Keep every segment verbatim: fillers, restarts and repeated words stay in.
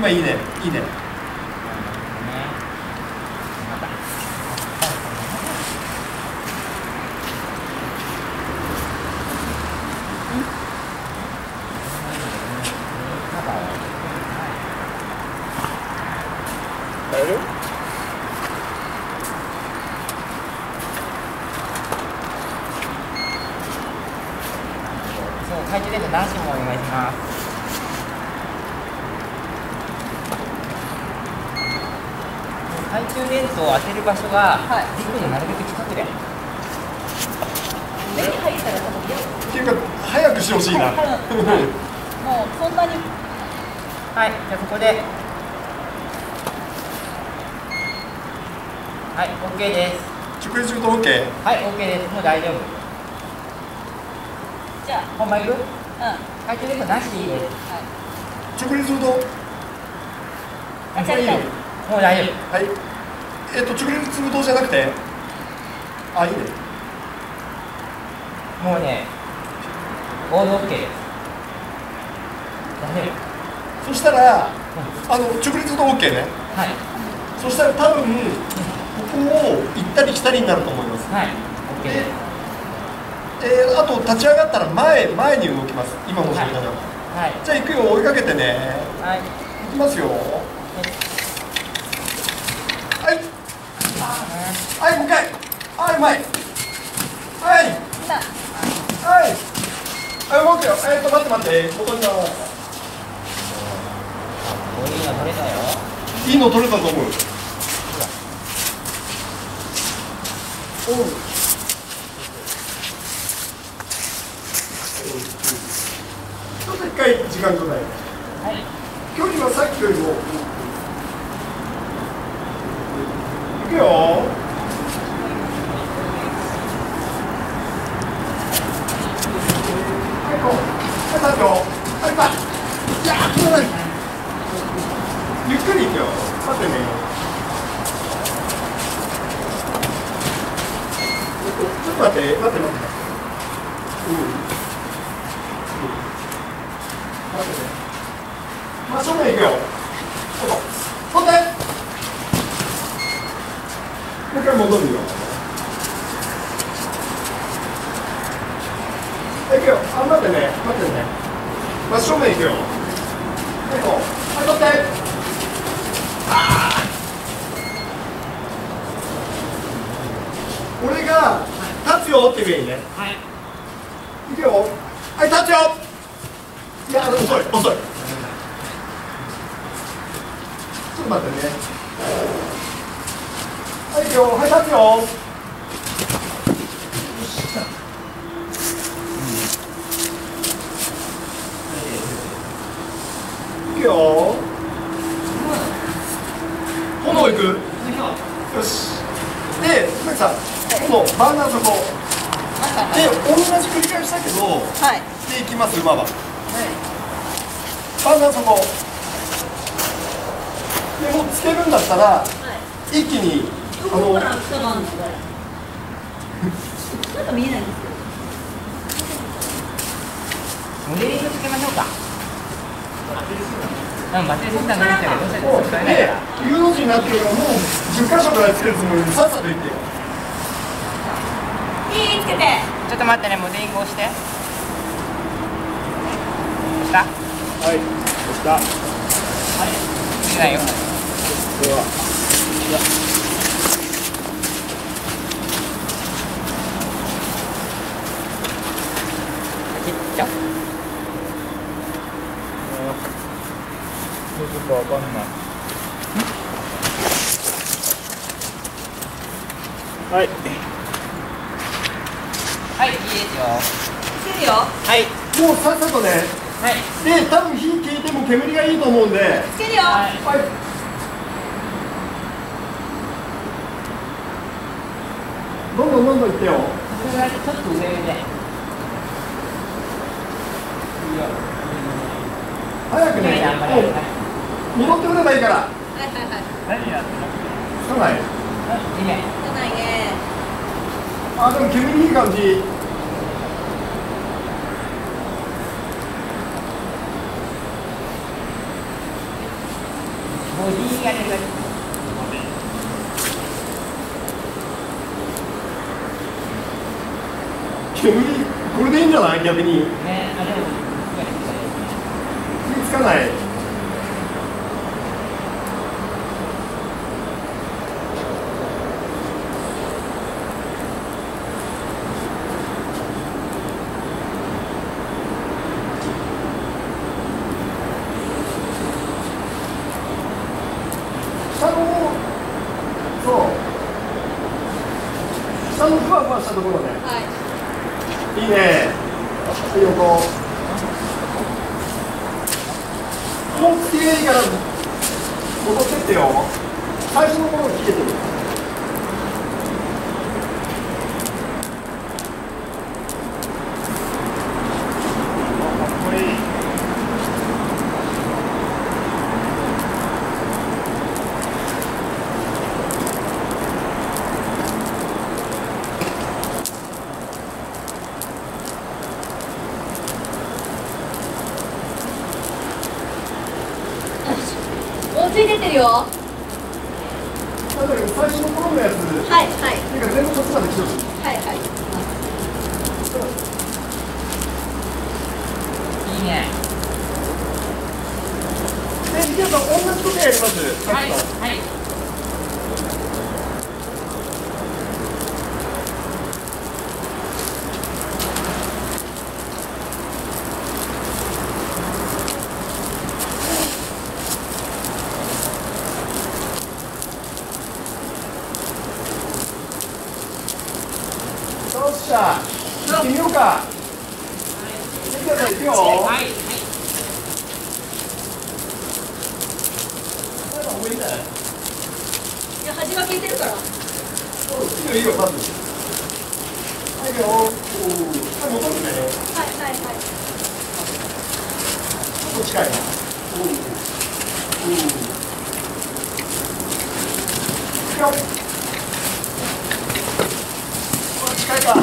今いいね、いいね。 やる？ そう、懐中電灯なしもお願いします。懐中電灯を当てる場所が軸のなるべく近くで。 目に入ったら多分嫌。 っていうか早くしてほしいな。 もうそんなに。 はい、じゃあここで。はい、オッケーです。 直立すると OK。 はい、オッケーです。もう大丈夫。 じゃあ、 本番行く？ うん。 懐中電灯なしでいいです。 直立すると。 あ、じゃあいいよ。 もう大丈夫。 はい。えっと直立するとじゃなくて。あ、いいね。 もうね、オールオッケーです。大丈夫。 そしたら、あの直立すると OK ね。 はい。 そしたら多分、ここを行ったり来たりになると思います。 はい。オッケーです。 えー、あと立ち上がったら前前に動きます。今もそれから。 はい。 じゃあ行くよ、追いかけてね。 はい。 行きますよ。はい。はい、もう一回。はい、うまい。はい。はい。はい、動くよ。えーと、待って待って。元に回す。 こういうの取れたよ。 いいの取れたと思う。おう。ちょっと一回時間ちょうだい。 はい。 距離はさっきよりも。いくよ。はい、こう。はい、立つよ。はい、バッ。いやー、これ。ゆっくりいくよ。待ってね。ちょっと待って、待って待って。うん。うん。待ってね。真正面行くよ。そうそう。飛んで。もう一回戻るよ。行くよ。あ、待ってね。待ってね。真正面行くよ。はい、こう。はい、取って。ああ。俺が立つよって言えばいいね。 はい。 いくよ。はい、立つよ。いや、遅い、遅い。ちょっと待ってね。はい、いくよ。はい、立つよ。いくよ。炎いく。よし。で、鈴木さん、今度バーナーそこ。で、同じ繰り返しだけど、 はい。 でいきます、馬は。バーナーそこ。でもうつけるんだったら、はい、一気に。 どこから下なんですか。なんか見えないんですけど。 モデリングつけましょうか。うん、バッテリーセンターの位置だけど、どうせ使えないから。 U の字になってるから、もうじゅっかしょからつけるつもりで、さっさといってよ。 いい、つけて。 ちょっと待ってね、モデリング押して。押した。 はい、押した。 はい。つけないよ。 これは。いや。 切っちゃう。 ちょっとわかんない。はい。 はい、いいですよ。 つけるよ。 はい。 もうさっさとね。 はい。 で、多分火消えても煙がいいと思うんで。 つけるよ。 はい。 はい。どんどんどんどんいってよ。 それぐらいでちょっと上で。いいよ。 早くね。 いやいや、あんまり。 戻ってくればいいから。 はいはいはい。 何やってるの？ つかない。 いいね。 つかないね。 あ、でも煙いい感じ。 煙これでいいんじゃない？逆にね、あれも火つかない。下のそう下のふわふわしたところね。 はい。 いいね。横。もうきれいから戻ってってよ。最初の頃に切れてる。かっこいい。 おついてってるよ。 だから最初の頃のやつ。 はいはい。 てか全部こっちまで来てる。 はいはい。 いいね。 で、皆さん同じことやります。 はいさっきとはい。 よっしゃ、行ってみようか。見てください、行くよ。 はい。 なんかもういいんじゃない？ いや端が効いてるから。 いいよいいよ、まず。はいよ。おお。はい、戻るね。 はいはいはい。 ちょっと近いな。おお。おお。よっ。近いか。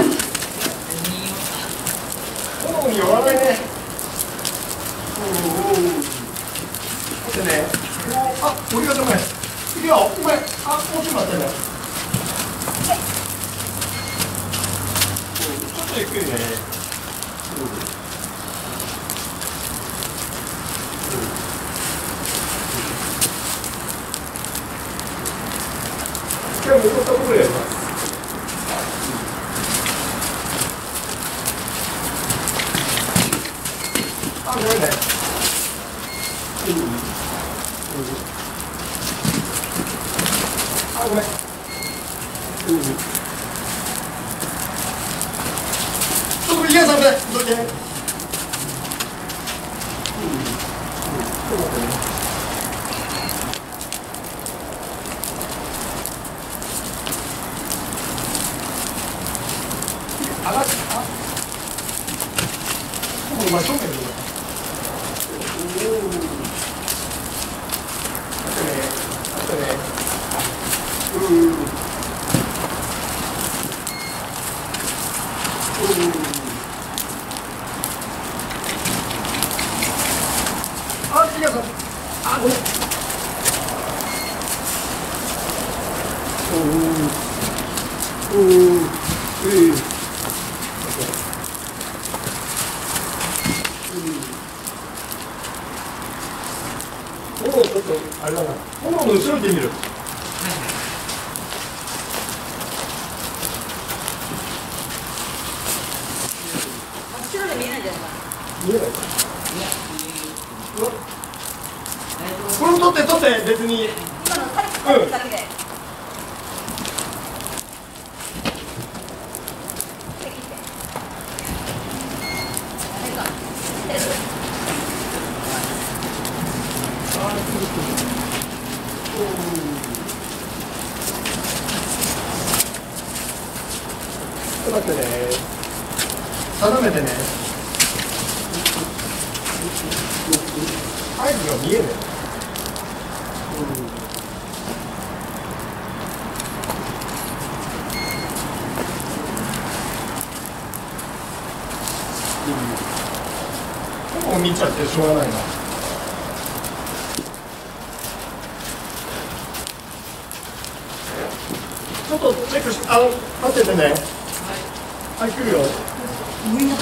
炎に寄らないね。おお。待ってね。おあ、折り方うまい。いくよ。うまい。あ、もうちょっと待ってね。ちょっとゆっくりね。じゃあ残ったところやります。あ、ごめんね。うん。あ、ごめん。うん。ちょっといけない、危ない。どいて。うん。うん。ちょっと待ってね。上がっ、あ。お前、正面で。おお。あとね。あとね。うん。うん。あ、違う。あ、ごめん。おお。おお。ええ。炎ちょっとあれだな。炎の後ろ行ってみる。 後ろで見えないんじゃないかな。 見えないか。うわ。これも取って取って別に。 今のさっき取っただけで。 ちょっと待ってね。定めてね。合図が見えない。うん。ここ見ちゃってしょうがないな。ちょっとチェックし、あの、待っててね。はい、来るよ。 無理なのか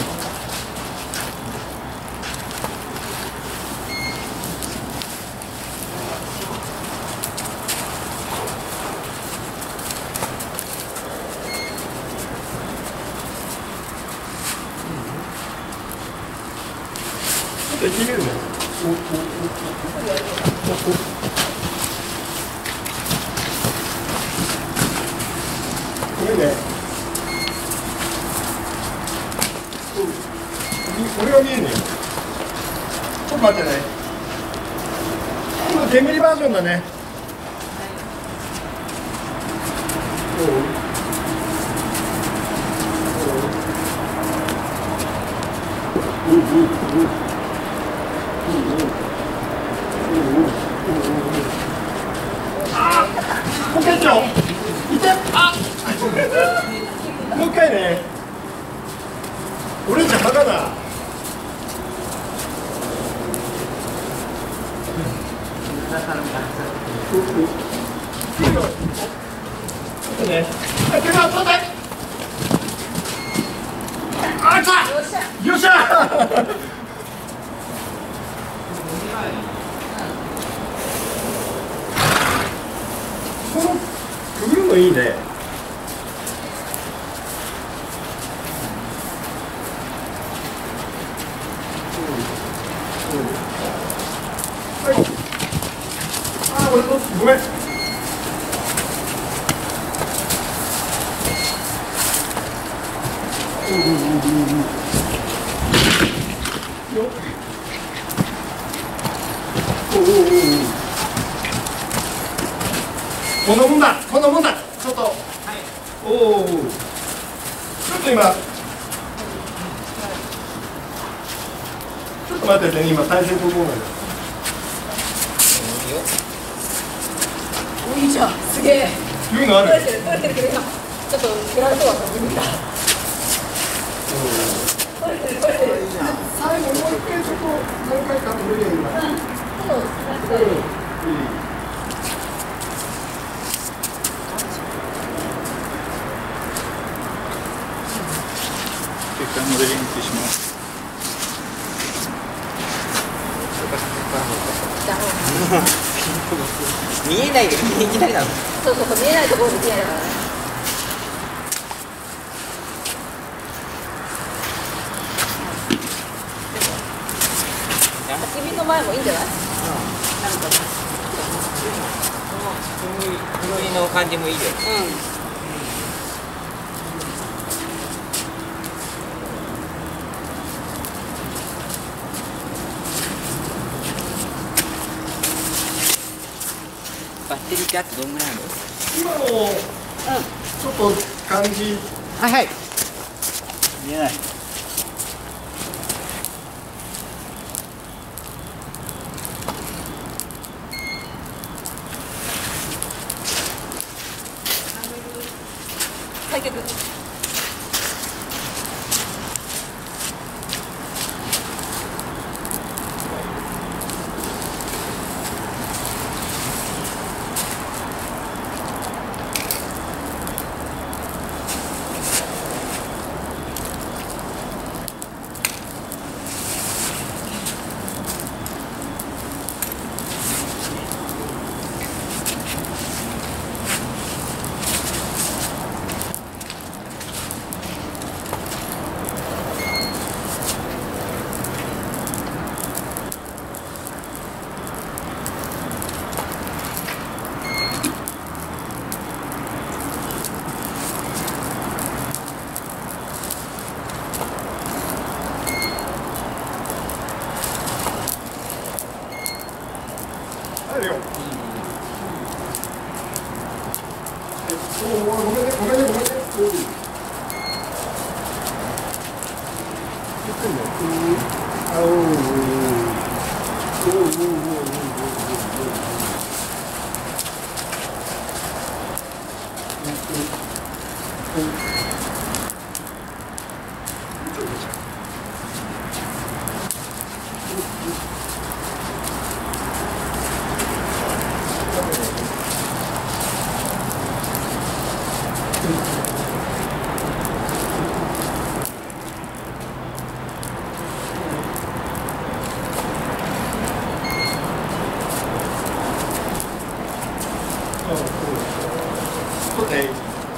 ちょっといってみるね。おおおおおごめんね。俺は見えねえよ。ちょっと待ってね。今手ミリバージョンだね。おうおうおうおうあー、ポケットいて、あもう一回ね。俺じゃバカだ。ね、あ、手が取って。あ、来た。よっしゃ。このくぐるのいいね。はい。あ、俺のごめん。よっ。おおおお。こんなもんだ、こんなもんだ、ちょっと、はい、おお、ちょっと今、ちょっと待っててね、今、体勢整える。 おいいじゃん、すげえ。 いうのある。 取れてる、取れてるけど、今、ちょっと蹴られそうだった、自分が。取れてる、取れてる。 最後、もう一回、ちょっと、何回か取れるよ、今。 うん、そう、 いい。 結果モデリングします。 見えないでいきなりなの。 そうそうそう、見えないところできないからね。焚き火の前もいいんじゃない？なんかね。 黒いの感じもいいよ。 うん。 バッテリーってあとどんぐらいあるの？ 今の、うん、ちょっと感じ。 はいはい。 見えない。 開脚。 あるよ。おお、ごめんね、ごめんね、ごめんね。あおお。おおおおおお。 せ。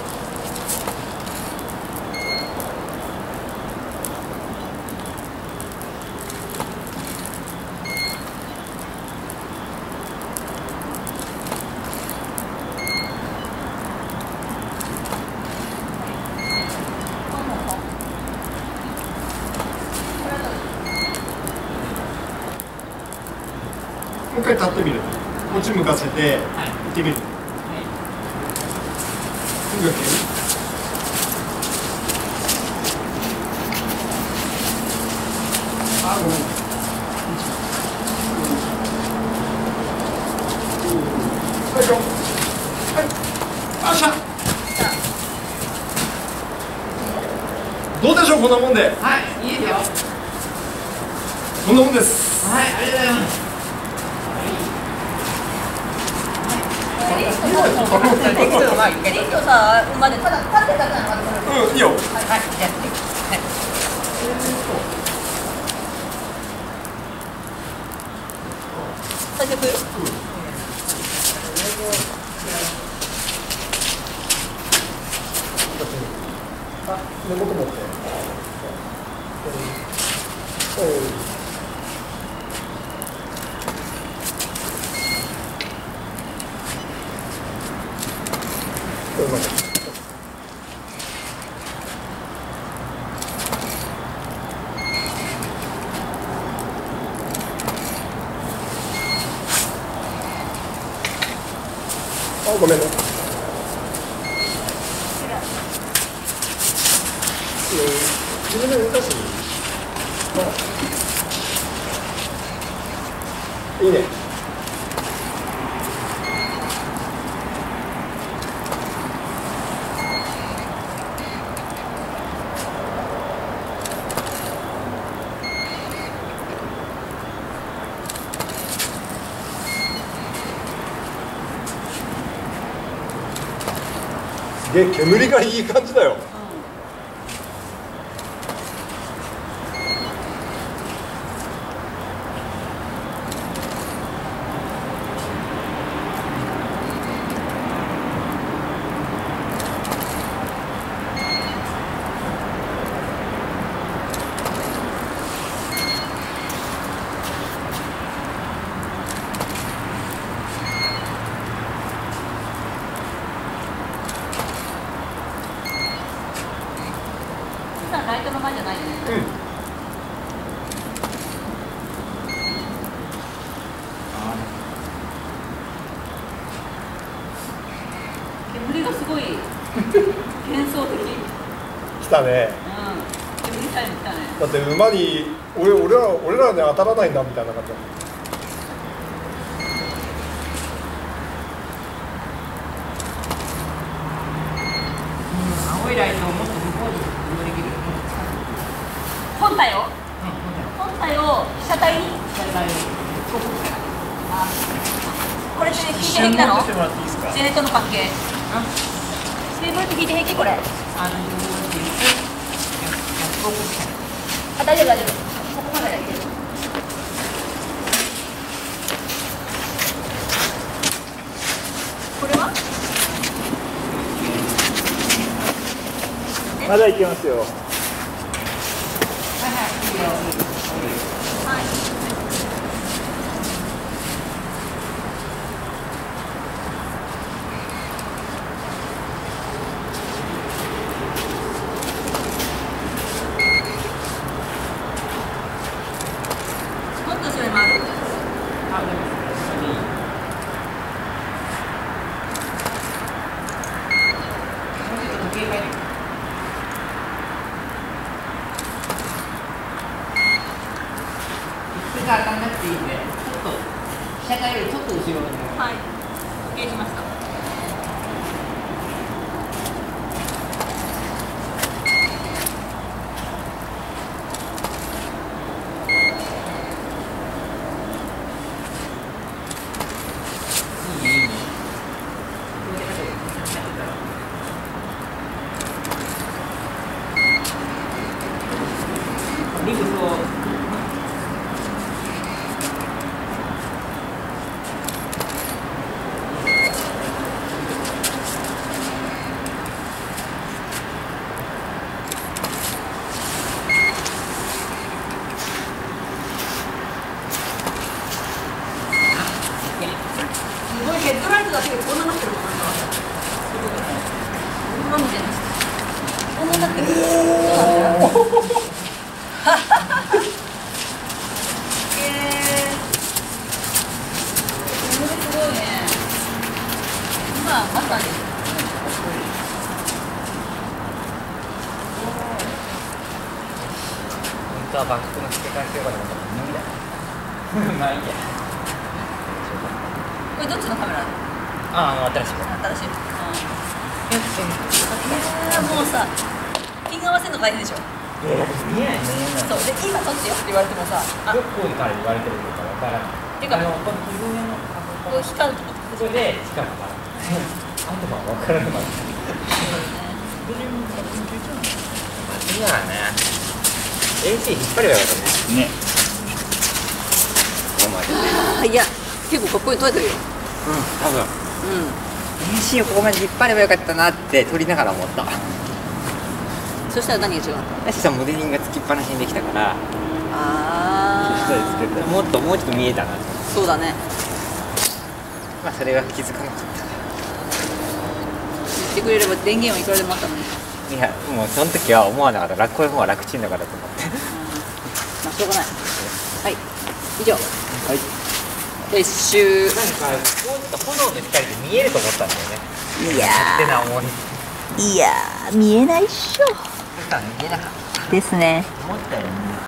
もう一回立ってみる。こっち向かせて、行ってみる。動ける？あ、ごめん。よいしょ。はい。あっしゃ。どうでしょう、こんなもんで。 はい、いいですよ。 こんなもんです。 はい、ありがとうございます。 リストさ、までただ立ってたじゃん。 うん、いいよ。 はい、はい、じゃあ、はい。 最初来る？ あ、根元持って。おい。うまい。あ、ごめんね。自分で動かす。いいね。すげえ煙がいい感じだよ。 ライトの前じゃないよね。 うん。 煙がすごい幻想的。 来たね。 うん。煙タイム来たね。 だって馬に俺俺ら俺らに当たらないんだみたいな感じ。 青いライトをもっと向こうに利用できる。 本体を、本体を被写体に、これって引いて平気なの？ジェネットの関係。テーブルって引いて平気これ？あ、大丈夫大丈夫。ここまでだけ。これは？ まだいけますよ。 はい。もっとそれもある。 あ、でも、もうちょっと時計がいる。当たらなくていいんで、ちょっと被写体よりちょっと後ろに。 はい。時計しました。 いいね、いいね。リブとになってる。そうなんだよ。えー、これすごいね。今まさに。 本当はバックの付け替えしようかと思ったら無理だ。まあいいや。 これどっちのカメラ？ ああ、新しい。 新しい。いやもうさ、ピン合わせるの大変でしょ。 いや、見えない見えない。 そうで今撮ってよって言われてもさ、あ、 どこから言われてるのかわからない。 てかあのこの自分のこう光るとこここでしかもから。あとはわからなかった。今はね、エーシー 引っ張ればよかったね。ね。ここまで。 あいや結構かっこいい撮れてるよ。 うん、多分。 うん。 エーシー をここまで引っ張ればよかったなって撮りながら思った。 そしたら何が違うの？ 私はモデリングがつきっぱなしにできたから、 ああ。 もっともうちょっと見えたな。 そうだね。 まあそれが気づかなかった。 言ってくれれば電源はいくらでもあったのに。 いや、もうその時は思わなかった。楽こういう方が楽ちんだからと思って。 まあしょうがない。はい。以上。 はい。 撤収。 なんかこうちょっと炎の光で見えると思ったんだよね。 いや勝手な思い。 ーいやー見えないっしょ。 そしたら見えなかった。 ですね。 思ったよね。